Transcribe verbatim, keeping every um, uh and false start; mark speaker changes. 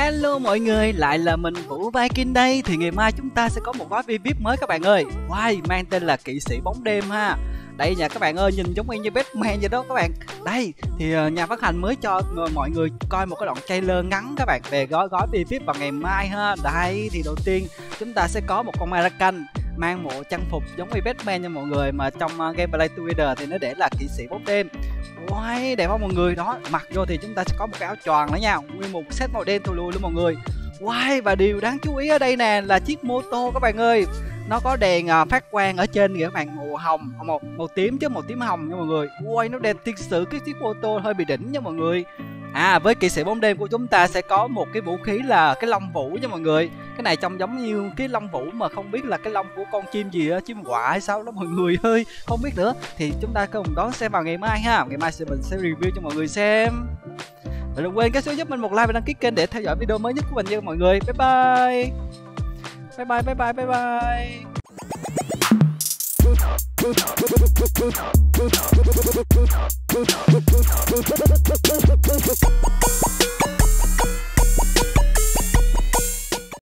Speaker 1: Hello mọi người, lại là mình Vũ Viking đây. Thì ngày mai chúng ta sẽ có một gói vi ai pi mới các bạn ơi. Wow, mang tên là Kỵ sĩ bóng đêm ha. Đây nha các bạn ơi, nhìn giống y như Batman vậy đó các bạn. Đây, thì nhà phát hành mới cho mọi người coi một cái đoạn trailer ngắn các bạn về gói gói vi ai pi vào ngày mai ha. Đây, thì đầu tiên chúng ta sẽ có một con Arakan mang bộ trang phục giống như Batman nha mọi người, mà trong uh, gameplay Twitter thì nó để là kỵ sĩ bóng đêm. Wow, đẹp không mọi người? Đó, mặc vô thì chúng ta sẽ có một cái áo choàng nữa nha, nguyên một set màu đen thù lùi luôn mọi người. Wow, và điều đáng chú ý ở đây nè là chiếc mô tô các bạn ơi. Nó có đèn uh, phát quang ở trên kìa các bạn, màu hồng, màu màu tím chứ màu tím hồng nha mọi người. Wow, nó đẹp thiệt sự, cái chiếc mô tô hơi bị đỉnh nha mọi người. À, với kỵ sĩ bóng đêm của chúng ta sẽ có một cái vũ khí là cái lông vũ nha mọi người. Cái này trông giống như cái lông vũ mà không biết là cái lông của con chim gì á, chim quạ hay sao đó mọi người ơi, không biết nữa. Thì chúng ta cùng đón xem vào ngày mai ha. Ngày mai sẽ mình sẽ review cho mọi người xem. Và đừng quên cái số giúp mình một like và đăng ký kênh để theo dõi video mới nhất của mình nha mọi người. Bye bye. Bye bye bye bye bye bye. Good, good, good, good, good, good, good, good, good, good, good, good, good, good, good, good,